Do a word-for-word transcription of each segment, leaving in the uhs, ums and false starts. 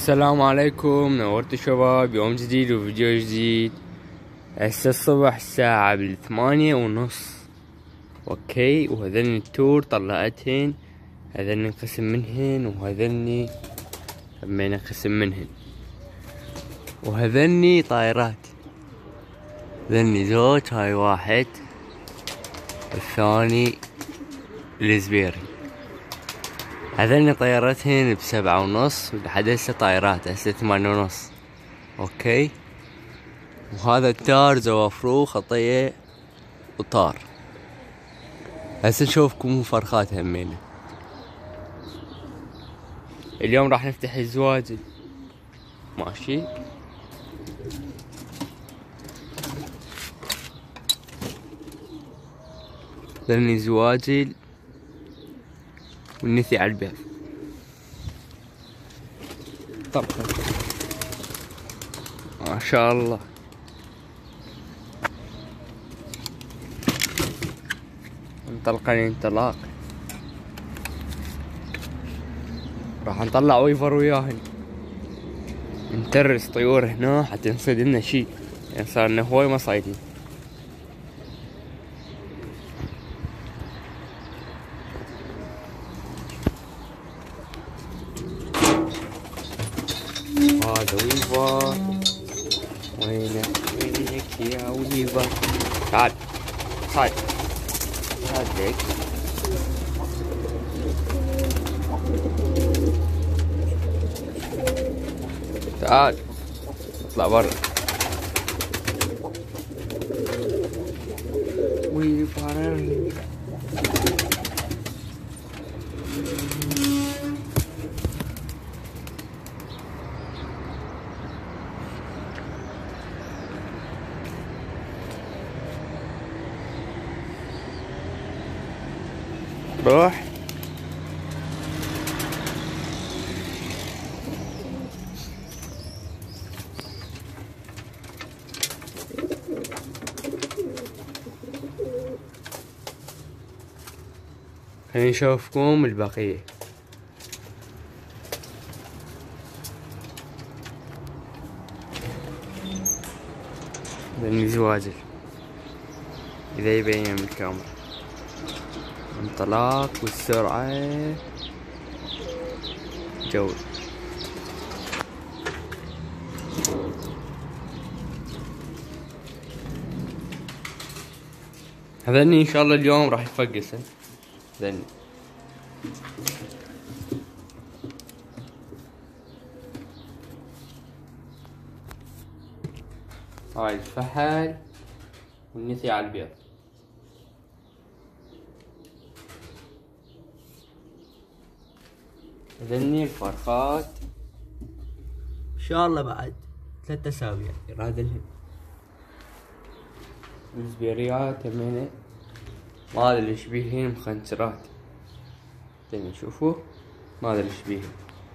السلام عليكم، نورت شباب. يوم جديد وفيديو جديد. هسه الصبح الساعة بالثمانية ونص، اوكي. وهذني التور طلعتهن، هذني قسم منهن وهذني همين قسم منهن، وهذني طائرات. ذني زوج، هاي واحد، والثاني الزبيري. هذني طيارتهن بسبعة ونص، ولحد هسه طايرات هسه ثمانية ونص، اوكي. وهذا التار زوافرو خطية وطار. هسه نشوفكم فرخات همينة. اليوم راح نفتح الزواجل، ماشي. ذني زواجل والنثي على البيض. طبعا ما شاء الله. انطلقن انطلاق. راح نطلع ويفر وياهن، نترس طيور هنا حتى نصيد لنا شي، يعني صار لنا هواي مصايدين. هذا ويفر، وينك وينك يا ويفر؟ تعال تعال تعال ليك. تعال اطلع برا. ويفر روح. خلينا نشوفكم البقية. ذني زواجل إذا يبين من الكاميرا. انطلاق والسرعة جول. هذني ان شاء الله اليوم راح يفقسن. ذني هاي الفحل والنثي على البيض. هذني الفرخات ان شاء الله بعد ثلاثة اسابيع يرادلهن. الزبيريات همينه ما ادري ايش بيهن، مخنجرات. ذني شوفوا ما ادري ايش بيهن.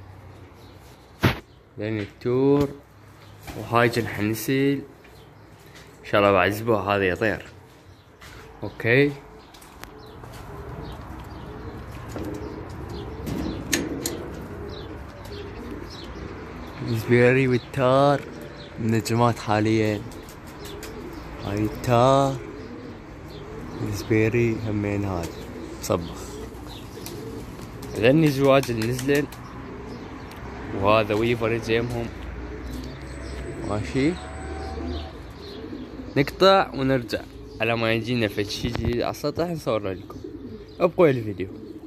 ذني التور، وهاي جنح النسيل ان شاء الله بعد اسبوع هذا يطير، اوكي. الزبيري والتار نجمات حاليا. هاي التار، الزبيري همين هذا مصبخ. ذني زواج النزلن، وهذا ويفر جيمهم، ماشي. نقطع ونرجع على ما يجينا فد شي جديد على السطح نصوره لكم. ابقوا الفيديو.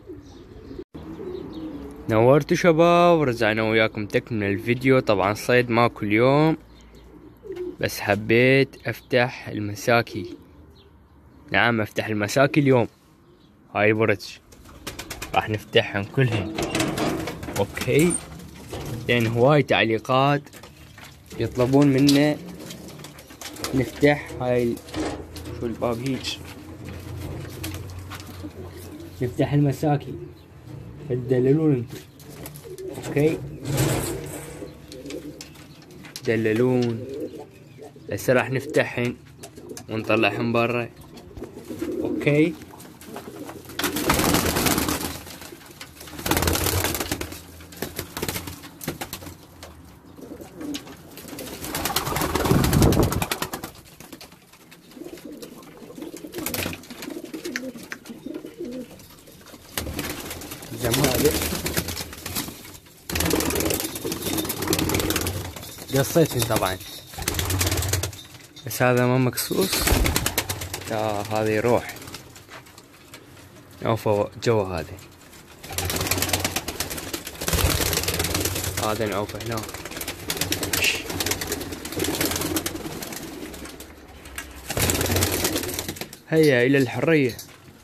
نورتوا شباب، ورجعنا وياكم تكمل الفيديو. طبعا صيد ما كل يوم، بس حبيت افتح المساكي. نعم افتح المساكي اليوم. هاي برج راح نفتحهم كلهن، اوكي. لان هواي تعليقات يطلبون منا نفتح هاي. شو الباب هيج، نفتح المساكي تدللون انتو، اوكي. دللون. هسه راح نفتحهن ونطلعهن برا، اوكي. هذا قصيتهن طبعا، بس هذا ما مقصوص. لا هذا يروح نعوفه جوا، هذا هذا نعوفه هنا. هيا إلى الحرية.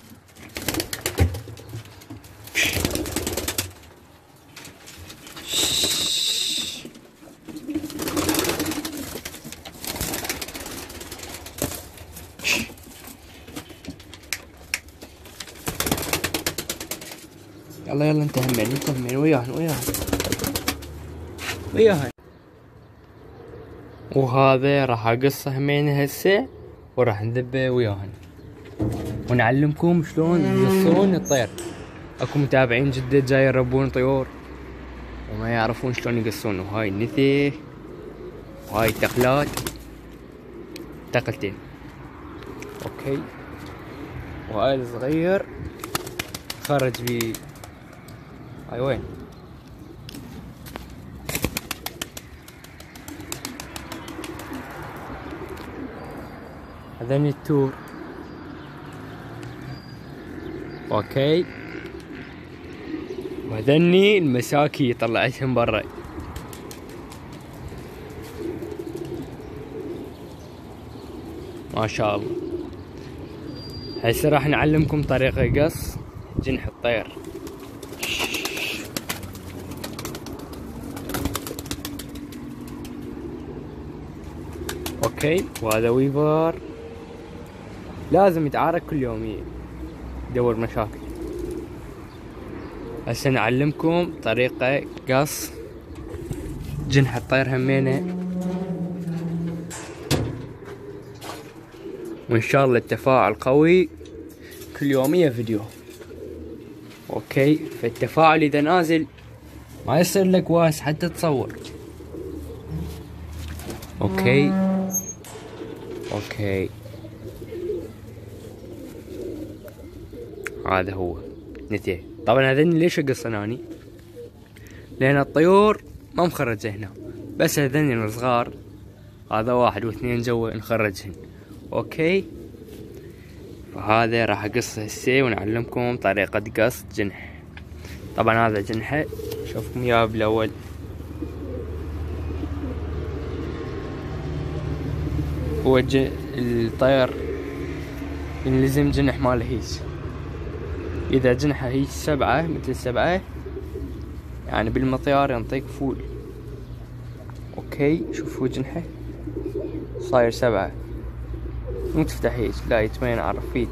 يلا يلا انت همين انت همين وياهن وياهن وياهن. وهذا راح اقصه همين هسه وراح نذبه وياهن ونعلمكم شلون يقصون الطير. اكو متابعين جدد جاي يربون طيور وما يعرفون شلون يقصون. وهاي النثي وهاي التقلات، تقلتين اوكي. وهاي الصغير خرج بي. هاي وين؟ هذني التور اوكي. وهذني المساكي طلعتهم برا. ما شاء الله. هسه راح نعلمكم طريقة قص جنح الطير. اوكي. وهذا ويفر لازم يتعارك كل يوم، يدور مشاكل. هسه نعلمكم طريقة قص جنح الطير همينه، وان شاء الله التفاعل قوي كل يومية فيديو. اوكي. فالتفاعل اذا نازل ما يصير لك واس حتى تصور. اوكي اوكي. هذا هو نتيه. طبعا هذني ليش اقصن اني؟ لان الطيور ما مخرجه هنا، بس هذني الصغار، هذا واحد واثنين جوا نخرجهن. اوكي. فهذا راح اقصه هسه ونعلمكم طريقة قص جنح. طبعا هذا جنحه شوفكم اياه بالاول. هو الطير ينلزم جنح ماله هيج. اذا جنحه هيج سبعة مثل سبعة يعني بالمطيار ينطيك فول. اوكي. شوفوا جنحه صاير سبعة، مو تفتح هيج، لا يتمين اعرف فيج.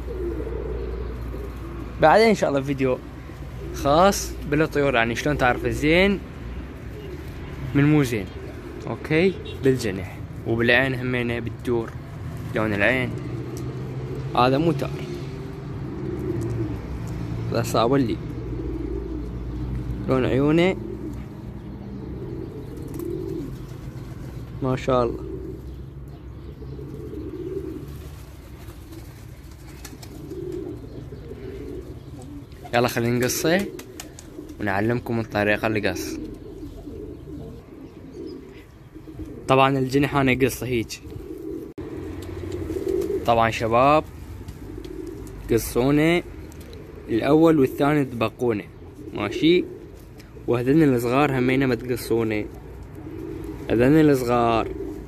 بعدين ان شاء الله فيديو خاص بالطيور، يعني شلون تعرف الزين من مو زين. اوكي. بالجنح وبالعين همينه بالدور، لون العين هذا مو تار، هذا صعب لي. لون عيونه ما شاء الله. يلا خلينا نقصه ونعلمكم الطريقة القص. طبعا الجنح انا قصه هيج. طبعا شباب قصونه الاول والثاني تبقونه ماشي. وهذن الصغار همينه ما تقصونه، هذن الصغار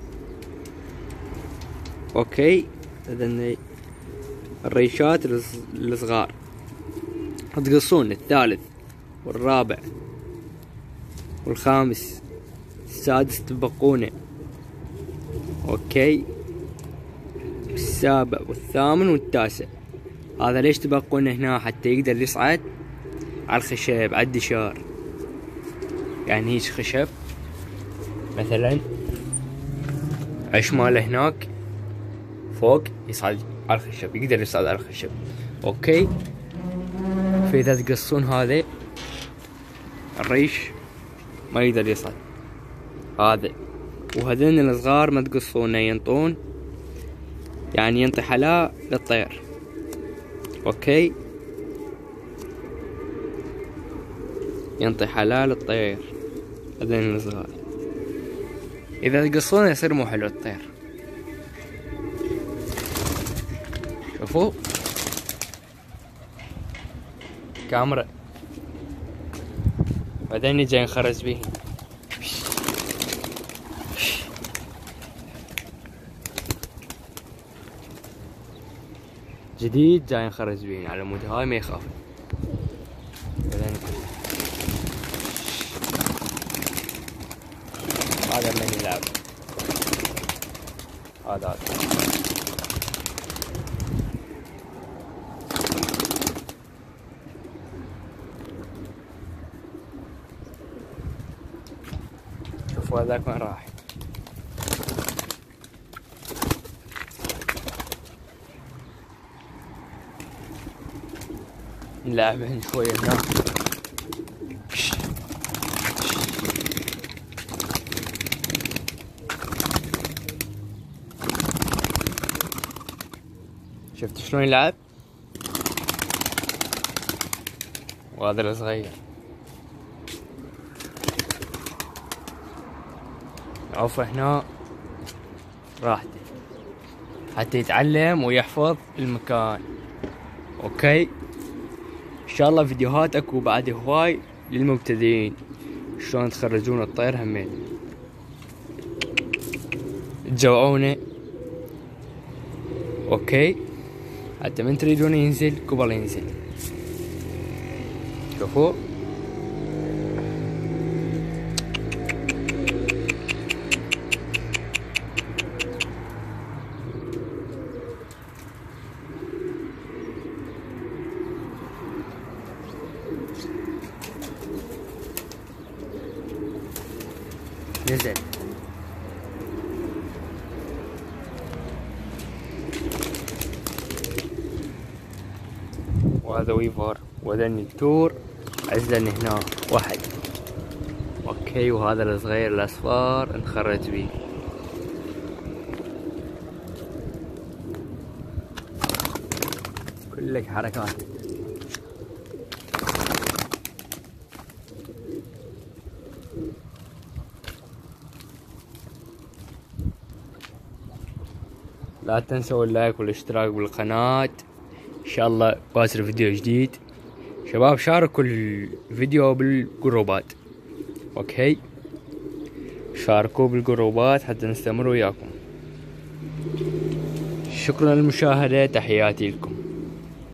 اوكي. هذن الريشات الصغار تقصون الثالث والرابع والخامس السادس تبقونه اوكي. السابع والثامن والتاسع. هذا ليش تبقونه هنا؟ حتى يقدر يصعد على الخشب، على الدشار. يعني هيج خشب مثلا عش ماله هناك فوق، يصعد على الخشب، يقدر يصعد على الخشب اوكي. فاذا تقصون هذا الريش ما يقدر يصعد هذا. وهذين الصغار ما تقصونه، ينطون يعني ينطي حلا للطير اوكي. ينطي حلال الطير هذين الصغار. اذا تقصونه يصير مو حلو الطير. شوفوا كاميرا بعدين جاي نخرج بيه. جديد جاي نخرج بيه على مود هاي ما يخاف. بعدين هذا من يلعب هذا هذا شوفوا هذاك وين راح. نلعبهن شوية هناك. شفت شلون يلعب؟ وهذا الصغير عوف هنا راحته حتى يتعلم ويحفظ المكان. اوكي ان شاء الله فيديوهات اكو بعد هواي للمبتدئين شلون تخرجون الطير همين. تجوعونه اوكي حتى من تريدون ينزل قبل ينزل. شوفوا نزل. وهذا ويفر وذني التور عزلني هنا واحد. اوكي وهذا الصغير الاصفر نخرج بيه. كلك حركات. لا تنسوا اللايك والاشتراك بالقناة. ان شاء الله باكر فيديو جديد. شباب شاركوا الفيديو بالجروبات. اوكي شاركوا بالجروبات حتى نستمر وياكم. شكرا للمشاهدة. تحياتي لكم.